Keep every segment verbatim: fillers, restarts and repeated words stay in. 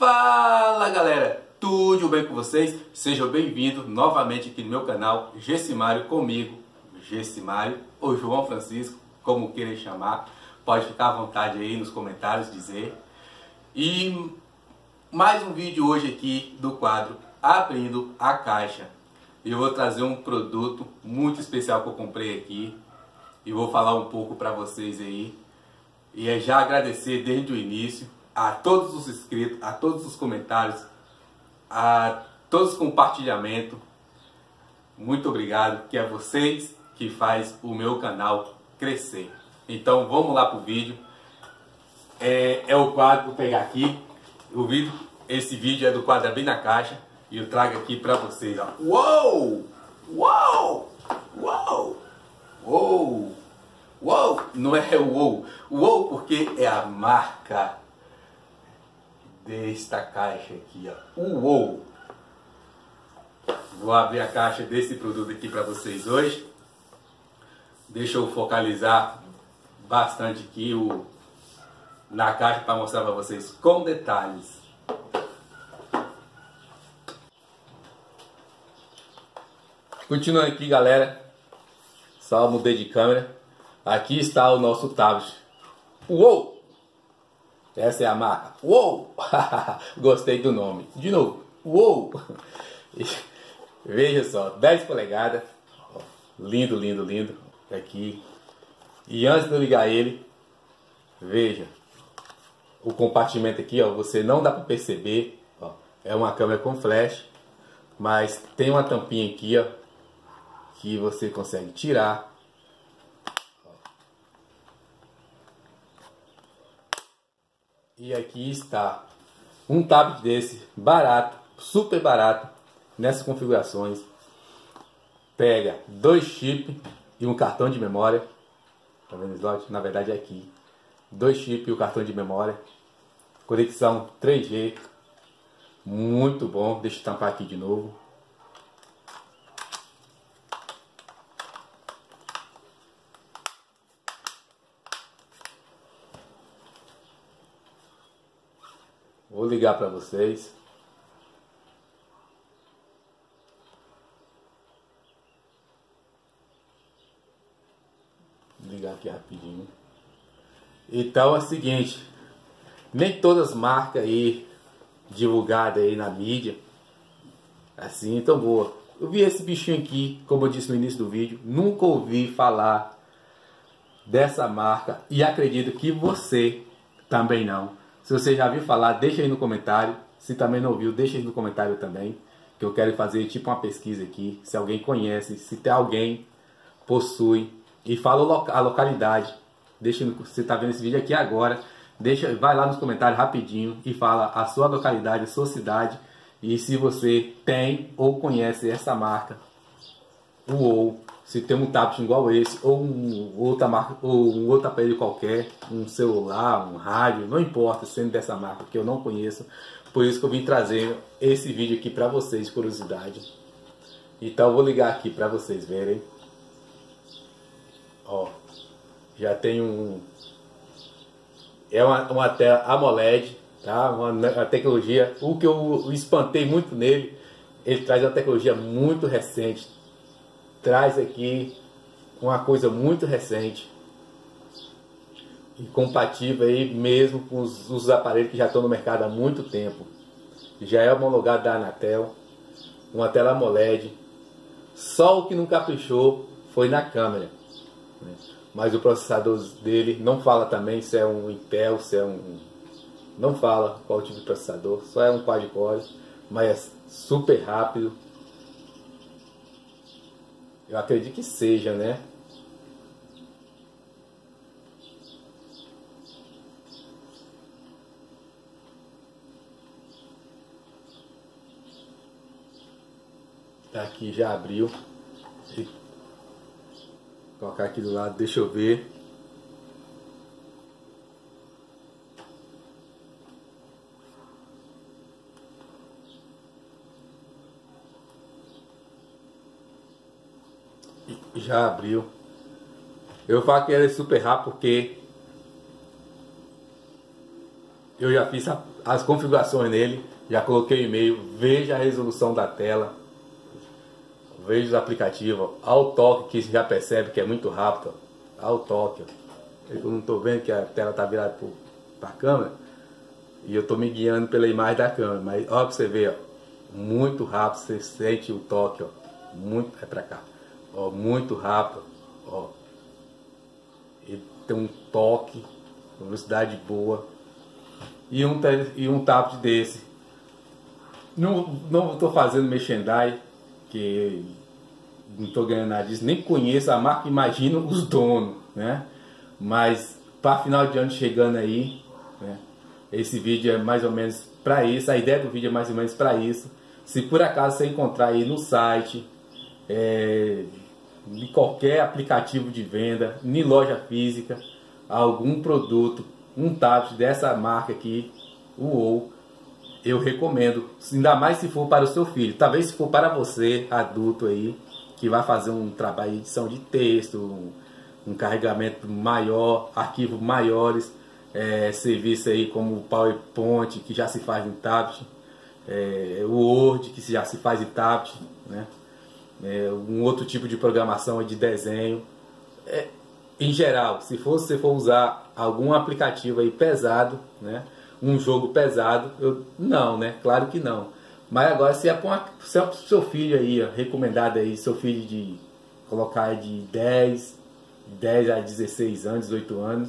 Fala galera, tudo bem com vocês? Sejam bem-vindos novamente aqui no meu canal Gessimário comigo, Gessimário ou João Francisco, como queiram chamar. Pode ficar à vontade aí nos comentários dizer. E mais um vídeo hoje aqui do quadro Abrindo a Caixa. Eu vou trazer um produto muito especial que eu comprei aqui e vou falar um pouco para vocês aí. E é já agradecer desde o início a todos os inscritos, a todos os comentários, a todos os compartilhamentos. Muito obrigado, que é vocês que faz o meu canal crescer. Então vamos lá pro vídeo. É, é o quadro, vou pegar aqui o vídeo. Esse vídeo é do quadro Abrindo a Caixa e eu trago aqui para vocês. Ó. Uou! Uou! Uou! Uou! Uou! Não é uou! Uou porque é a marca desta caixa aqui, ó. Uou! Vou abrir a caixa desse produto aqui para vocês hoje. Deixa eu focalizar bastante aqui o, na caixa para mostrar para vocês com detalhes. Continuando aqui, galera. Só mudei de câmera. Aqui está o nosso tablet. Uou! Essa é a marca. Uou! Gostei do nome. De novo. Uou! Veja só, dez polegadas. Lindo, lindo, lindo. Aqui. E antes de eu ligar ele, veja. O compartimento aqui, ó, você não dá para perceber. Ó, é uma câmera com flash. Mas tem uma tampinha aqui, ó, que você consegue tirar. E aqui está um tablet desse, barato, super barato, nessas configurações. Pega dois chips e um cartão de memória. Tá vendo o slot? Na verdade é aqui. Dois chips e o cartão de memória. Conexão três G. Muito bom. Deixa eu tampar aqui de novo. Vou ligar para vocês. Vou ligar aqui rapidinho. Então é o seguinte, nem todas as marcas aí divulgadas aí na mídia assim tão boa. Eu vi esse bichinho aqui, como eu disse no início do vídeo, nunca ouvi falar dessa marca e acredito que você também não. Se você já viu falar, deixa aí no comentário. Se também não ouviu, deixa aí no comentário também. Que eu quero fazer tipo uma pesquisa aqui. Se alguém conhece, se tem alguém possui. E fala a localidade. Deixa, você está vendo esse vídeo aqui agora. Deixa, vai lá nos comentários rapidinho e fala a sua localidade, a sua cidade. E se você tem ou conhece essa marca. Uou! Se tem um tablet igual esse, ou um, outra marca, ou um outro aparelho qualquer, um celular, um rádio, não importa, sendo dessa marca que eu não conheço. Por isso que eu vim trazendo esse vídeo aqui para vocês, curiosidade. Então eu vou ligar aqui para vocês verem. Ó, já tem um... É uma, uma tela AMOLED, tá? Uma, uma tecnologia, o que eu espantei muito nele, ele traz uma tecnologia muito recente. Traz aqui uma coisa muito recente e compatível aí mesmo com os, os aparelhos que já estão no mercado há muito tempo. Já é homologado da Anatel, uma tela AMOLED. Só o que não caprichou foi na câmera, né? Mas o processador dele não fala também se é um Intel, se é um... Não fala qual tipo de processador, só é um quad-core, mas é super rápido. Eu acredito que seja, né? Aqui já abriu. Vou colocar aqui do lado, deixa eu ver. Já abriu. Eu falo que ele é super rápido porque eu já fiz a, as configurações nele, já coloquei o e-mail, veja a resolução da tela, veja os aplicativos, ao toque que você já percebe que é muito rápido, ó, ao toque. Ó. Eu não estou vendo que a tela está virada para a câmera e eu estou me guiando pela imagem da câmera, mas olha para você ver, ó, muito rápido, você sente o toque, ó, muito, é para cá, ó, muito rápido, ó, ele tem um toque, velocidade boa e um, e um tablet desse. Não não estou fazendo merchandising, que não estou ganhando nada disso, nem conheço a marca, imagino os donos, né? Mas para final de ano chegando aí, né? Esse vídeo é mais ou menos para isso, a ideia do vídeo é mais ou menos para isso. Se por acaso você encontrar aí no site, é, em qualquer aplicativo de venda, em loja física, algum produto, um tablet dessa marca aqui, o Uou, eu recomendo, ainda mais se for para o seu filho. Talvez se for para você, adulto aí, que vai fazer um trabalho de edição de texto, um, um carregamento maior, arquivos maiores, é, serviço aí como o PowerPoint, que já se faz em tablet, é, o Word, que já se faz em tablet, né? É, um outro tipo de programação de desenho. É, em geral, se for, se for usar algum aplicativo aí pesado, né? Um jogo pesado, eu, não, né? Claro que não. Mas agora se é para o seu filho aí, ó, recomendado aí, seu filho de colocar de dez a dezesseis anos, dezoito anos,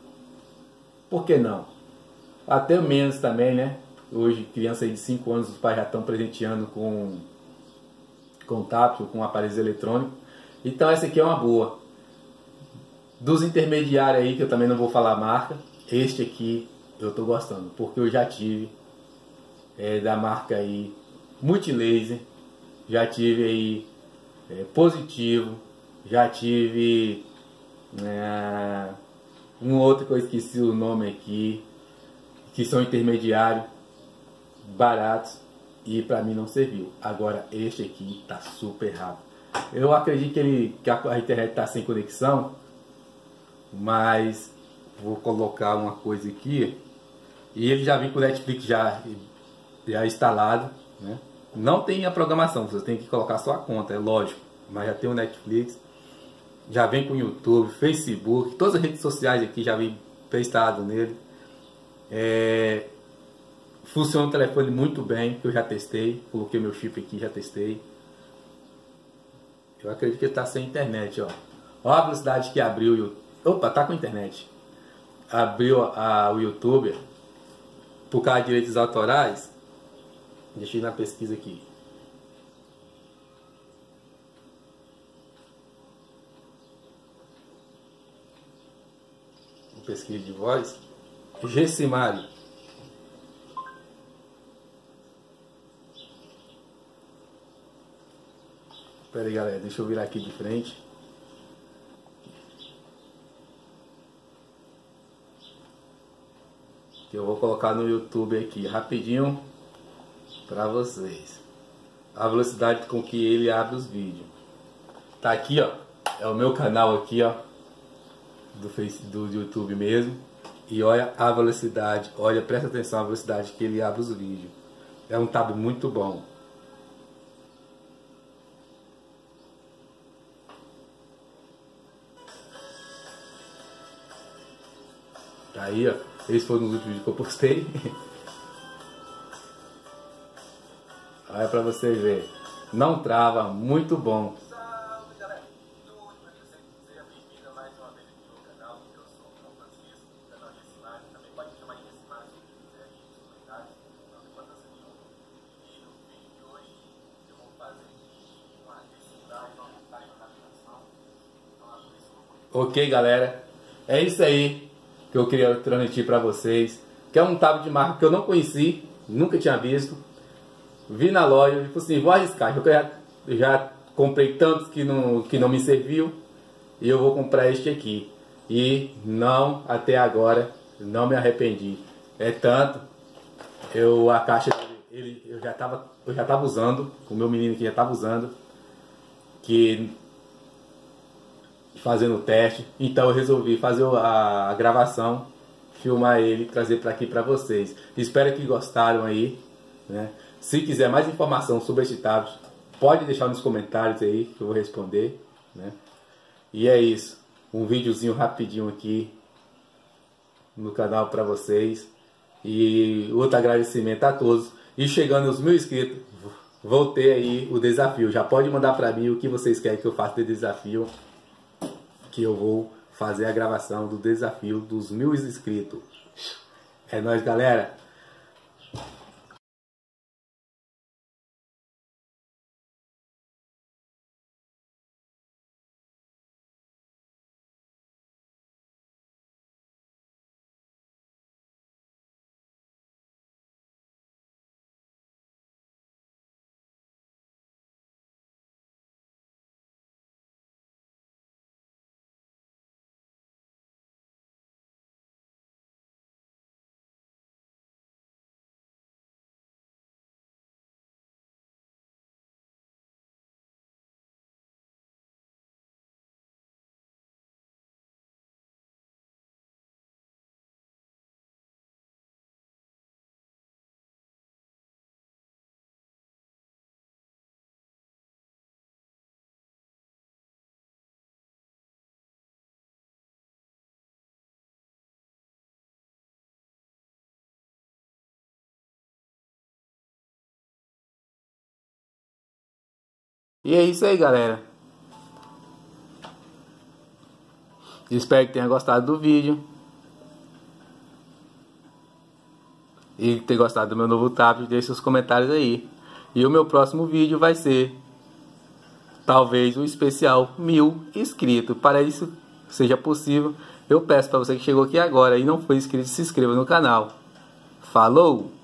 por que não? Até menos também, né? Hoje, criança aí de cinco anos, os pais já estão presenteando com, com tablet, com aparelhos eletrônicos. Então essa aqui é uma boa. Dos intermediários aí, que eu também não vou falar a marca, este aqui eu estou gostando, porque eu já tive é, da marca aí Multilaser, já tive aí é, Positivo, já tive é, um outro que eu esqueci o nome aqui, que são intermediários, baratos, e para mim não serviu. Agora este aqui tá super rápido. Eu acredito que, ele, que a internet está sem conexão, mas vou colocar uma coisa aqui. E ele já vem com o Netflix já, já instalado, né? Não tem a programação, você tem que colocar sua conta, é lógico. Mas já tem o Netflix, já vem com o YouTube, Facebook, todas as redes sociais aqui já vem pré-instalado nele. É, funciona o telefone muito bem, que eu já testei, coloquei meu chip aqui, já testei. Eu acredito que ele está sem internet, ó. Olha a velocidade que abriu o YouTube. Opa, tá com internet. Abriu a, o YouTube. Por causa de direitos autorais, deixa eu ir na pesquisa aqui. Pesquisa de voz. Gessimário. Espera aí, galera, deixa eu virar aqui de frente. Que eu vou colocar no YouTube aqui rapidinho para vocês. A velocidade com que ele abre os vídeos. Tá aqui, ó. É o meu canal aqui, ó. Do Face, do YouTube mesmo. E olha a velocidade. Olha, presta atenção à velocidade que ele abre os vídeos. É um tablet muito bom. Tá aí, ó. Esses foram os últimos vídeos que eu postei. Olha pra vocês verem. Não trava, muito bom. Salve galera, tudo bem com vocês? Seja bem-vindo a mais uma vez aqui no meu canal. Eu sou o João Francisco, do canal Gessimário. Também pode me chamar de Gessimário se quiser aí nos comentários. Não tem importância nenhuma. E no vídeo de hoje eu vou fazer uma reciclagem, uma montagem, uma adaptação. Então, por isso eu vou... Ok, galera. É isso aí que eu queria transmitir para vocês, que é um tablet de marca que eu não conheci, nunca tinha visto. Vi na loja e falei assim, vou arriscar, eu já, eu já comprei tantos que não, que não me serviu, e eu vou comprar este aqui. E não, até agora, não me arrependi. É tanto, eu, a caixa, ele, eu já estava eu já tava usando, o meu menino aqui já estava usando, que... fazendo o teste, então eu resolvi fazer a, a gravação, filmar ele e trazer para aqui para vocês. Espero que gostaram aí, né? Se quiser mais informação sobre esse tablet, pode deixar nos comentários aí que eu vou responder, né? E é isso, um videozinho rapidinho aqui no canal para vocês. E outro agradecimento a todos. E chegando aos mil inscritos, vou ter aí o desafio. Já pode mandar para mim o que vocês querem que eu faça de desafio, que eu vou fazer a gravação do desafio dos mil inscritos. É nóis, galera. E é isso aí, galera. Espero que tenha gostado do vídeo. E ter gostado do meu novo tablet. Deixe seus comentários aí. E o meu próximo vídeo vai ser talvez o especial mil inscritos. Para isso seja possível, eu peço para você que chegou aqui agora e não foi inscrito, se inscreva no canal. Falou!